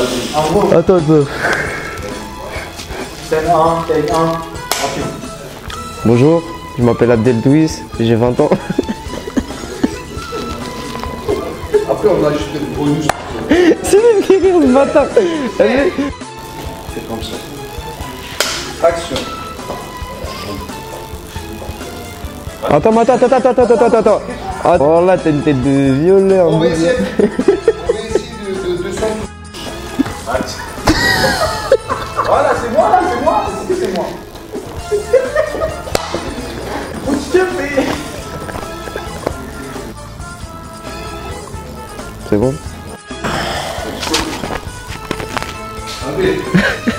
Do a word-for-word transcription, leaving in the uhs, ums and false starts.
Attends, attends. Scène un, take un, rapide. Bonjour, je m'appelle Abdel Douis, j'ai vingt ans. Après, on a juste des bonus. C'est lui qui rire ce matin. Allez. C'est comme ça. Action. Attends, attends, attends, attends, attends, attends, attends. Ah, oh là, t'as une tête de violeur. On va essayer, on va essayer de, de, de s'en... Voilà, c'est moi là, c'est moi. Est-ce que c'est moi? Où tu te fais? C'est bon? Allez.